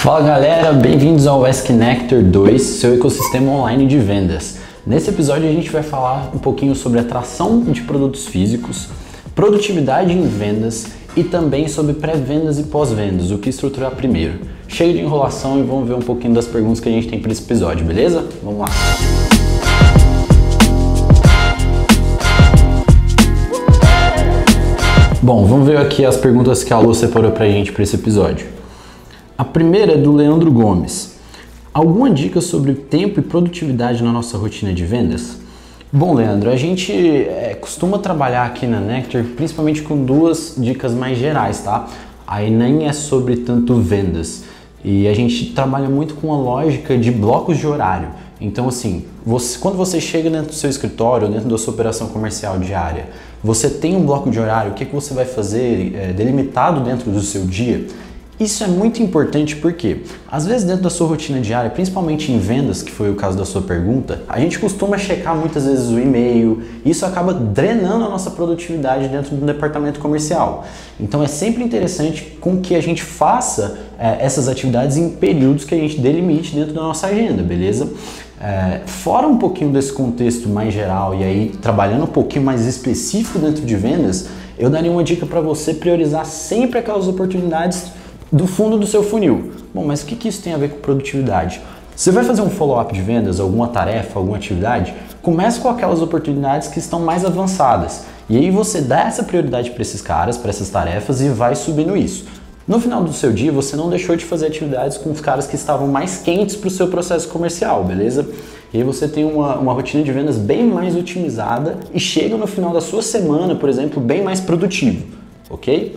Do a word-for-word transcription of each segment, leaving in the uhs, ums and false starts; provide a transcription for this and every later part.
Fala galera, bem-vindos ao WesConnector dois, seu ecossistema online de vendas. Nesse episódio a gente vai falar um pouquinho sobre atração de produtos físicos, produtividade em vendas e também sobre pré-vendas e pós-vendas, o que estruturar primeiro. Cheio de enrolação e vamos ver um pouquinho das perguntas que a gente tem para esse episódio, beleza? Vamos lá! Bom, vamos ver aqui as perguntas que a Lu separou pra gente para esse episódio. A primeira é do Leandro Gomes. Alguma dica sobre tempo e produtividade na nossa rotina de vendas? Bom, Leandro, a gente é, costuma trabalhar aqui na Nectar principalmente com duas dicas mais gerais, tá? Aí nem é sobre tanto vendas. E a gente trabalha muito com a lógica de blocos de horário. Então, assim, você, quando você chega dentro do seu escritório, dentro da sua operação comercial diária, você tem um bloco de horário, o que, que você vai fazer é, delimitado dentro do seu dia? Isso é muito importante porque, às vezes dentro da sua rotina diária, principalmente em vendas, que foi o caso da sua pergunta, a gente costuma checar muitas vezes o e-mail, e isso acaba drenando a nossa produtividade dentro do departamento comercial. Então é sempre interessante com que a gente faça é, essas atividades em períodos que a gente delimite dentro da nossa agenda, beleza? É, fora um pouquinho desse contexto mais geral e aí trabalhando um pouquinho mais específico dentro de vendas, eu daria uma dica para você priorizar sempre aquelas oportunidades do fundo do seu funil. Bom, mas o que, que isso tem a ver com produtividade? Você vai fazer um follow-up de vendas, alguma tarefa, alguma atividade? Comece com aquelas oportunidades que estão mais avançadas. E aí você dá essa prioridade para esses caras, para essas tarefas e vai subindo isso. No final do seu dia, você não deixou de fazer atividades com os caras que estavam mais quentes para o seu processo comercial, beleza? E aí você tem uma, uma rotina de vendas bem mais otimizada e chega no final da sua semana, por exemplo, bem mais produtivo, ok?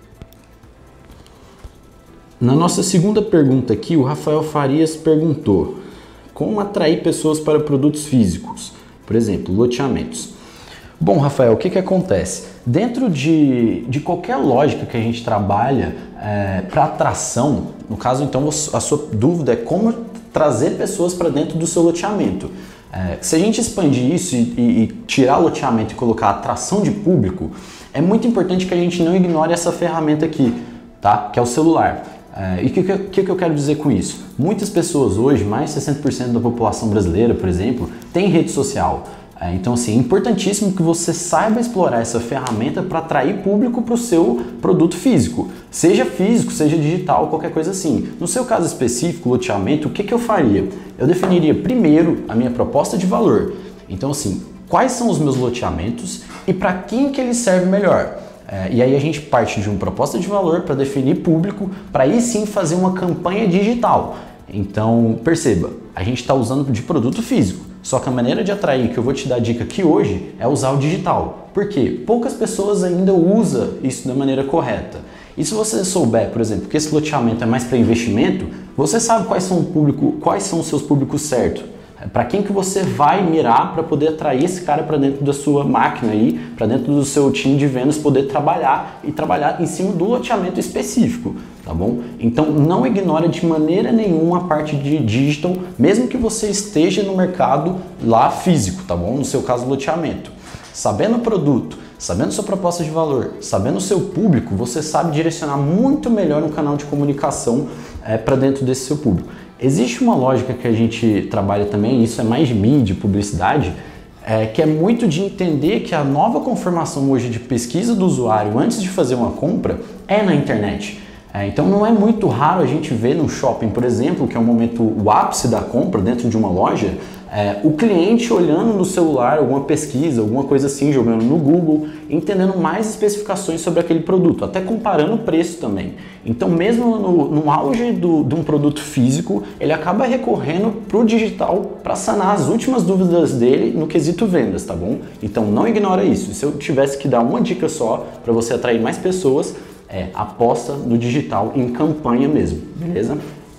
Na nossa segunda pergunta aqui, o Rafael Farias perguntou: como atrair pessoas para produtos físicos? Por exemplo, loteamentos. Bom, Rafael, o que, que acontece? Dentro de, de qualquer lógica que a gente trabalha é, para atração, no caso, então, a sua dúvida é como trazer pessoas para dentro do seu loteamento. É, se a gente expandir isso e, e, e tirar o loteamento e colocar atração de público, é muito importante que a gente não ignore essa ferramenta aqui, tá? Que é o celular. É, e o que, que, que eu quero dizer com isso? Muitas pessoas hoje, mais de sessenta por cento da população brasileira, por exemplo, tem rede social. É, então, assim, é importantíssimo que você saiba explorar essa ferramenta para atrair público para o seu produto físico. Seja físico, seja digital, qualquer coisa assim. No seu caso específico, loteamento, o que, que eu faria? Eu definiria primeiro a minha proposta de valor. Então, assim, quais são os meus loteamentos e para quem que eles servem melhor? É, e aí a gente parte de uma proposta de valor para definir público, para aí sim fazer uma campanha digital. Então, perceba, a gente está usando de produto físico, só que a maneira de atrair, que eu vou te dar a dica aqui hoje, é usar o digital. Por quê? Poucas pessoas ainda usam isso da maneira correta. E se você souber, por exemplo, que esse loteamento é mais para investimento, você sabe quais são, o público, quais são os seus públicos certos. Para quem que você vai mirar para poder atrair esse cara para dentro da sua máquina aí, para dentro do seu time de vendas, poder trabalhar e trabalhar em cima do loteamento específico, tá bom? Então não ignore de maneira nenhuma a parte de digital, mesmo que você esteja no mercado lá físico, tá bom? No seu caso, loteamento. Sabendo o produto, sabendo sua proposta de valor, sabendo o seu público, você sabe direcionar muito melhor um canal de comunicação é, para dentro desse seu público. Existe uma lógica que a gente trabalha também, isso é mais de mídia, publicidade, é, que é muito de entender que a nova conformação hoje de pesquisa do usuário antes de fazer uma compra é na internet. É, então não é muito raro a gente ver no shopping, por exemplo, que é um momento, o ápice da compra dentro de uma loja, é, o cliente olhando no celular alguma pesquisa, alguma coisa assim, jogando no Google, entendendo mais especificações sobre aquele produto, até comparando o preço também. Então mesmo no, no auge do, de um produto físico, ele acaba recorrendo para o digital para sanar as últimas dúvidas dele no quesito vendas, tá bom? Então não ignora isso. Se eu tivesse que dar uma dica só para você atrair mais pessoas, é aposta no digital em campanha mesmo, beleza?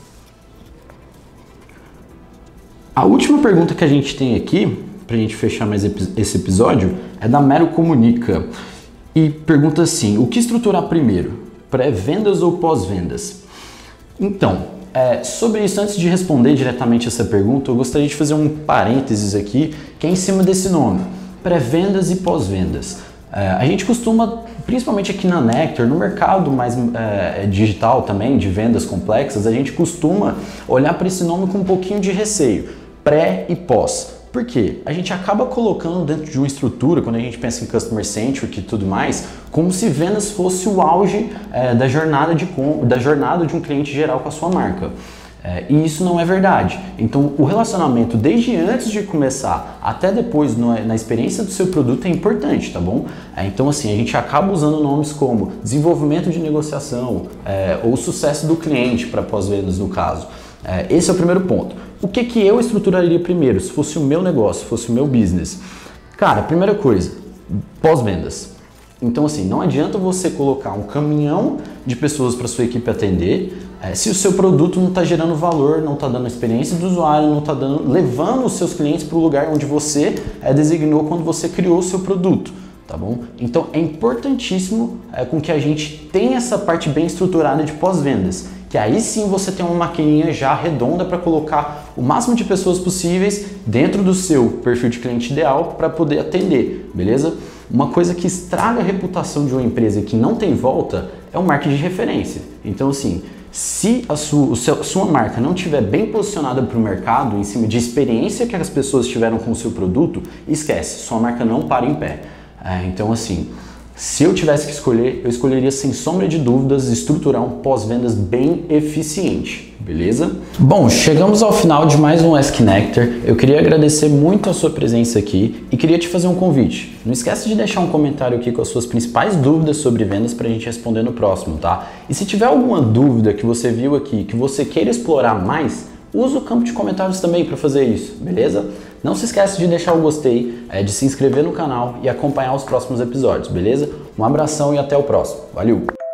A última pergunta que a gente tem aqui, para a gente fechar mais esse episódio, é da Mero Comunica e pergunta assim: o que estruturar primeiro, pré-vendas ou pós-vendas? Então, é, sobre isso, antes de responder diretamente essa pergunta, eu gostaria de fazer um parênteses aqui, que é em cima desse nome, pré-vendas e pós-vendas. É, a gente costuma principalmente aqui na Nectar, no mercado mais é, digital também, de vendas complexas, a gente costuma olhar para esse nome com um pouquinho de receio, pré e pós. Por quê? A gente acaba colocando dentro de uma estrutura, quando a gente pensa em Customer Centric e tudo mais, como se vendas fosse o auge é, da, jornada de, da jornada de um cliente geral com a sua marca. É, e isso não é verdade. Então, o relacionamento desde antes de começar até depois no, na experiência do seu produto é importante, tá bom? É, então, assim, a gente acaba usando nomes como desenvolvimento de negociação é, ou sucesso do cliente para pós-vendas, no caso. É, esse é o primeiro ponto. O que, que eu estruturaria primeiro, se fosse o meu negócio, se fosse o meu business? Cara, primeira coisa, pós-vendas. Então, assim, não adianta você colocar um caminhão de pessoas para sua equipe atender é, se o seu produto não está gerando valor, não está dando experiência do usuário, não está dando, levando os seus clientes para o lugar onde você é, designou quando você criou o seu produto, tá bom? Então, é importantíssimo é, com que a gente tenha essa parte bem estruturada de pós-vendas, que aí sim você tem uma maquininha já redonda para colocar o máximo de pessoas possíveis dentro do seu perfil de cliente ideal para poder atender, beleza? Uma coisa que estraga a reputação de uma empresa que não tem volta é o marketing de referência. Então, assim, se a sua, o seu, sua marca não estiver bem posicionada para o mercado, em cima de experiência que as pessoas tiveram com o seu produto, esquece, sua marca não para em pé. É, então, assim, se eu tivesse que escolher, eu escolheria sem sombra de dúvidas estruturar um pós-vendas bem eficiente, beleza? Bom, chegamos ao final de mais um Ask Nectar. Eu queria agradecer muito a sua presença aqui e queria te fazer um convite. Não esquece de deixar um comentário aqui com as suas principais dúvidas sobre vendas para a gente responder no próximo, tá? E se tiver alguma dúvida que você viu aqui, que você queira explorar mais, usa o campo de comentários também para fazer isso, beleza? Não se esqueça de deixar o gostei, de se inscrever no canal e acompanhar os próximos episódios, beleza? Um abração e até o próximo. Valeu!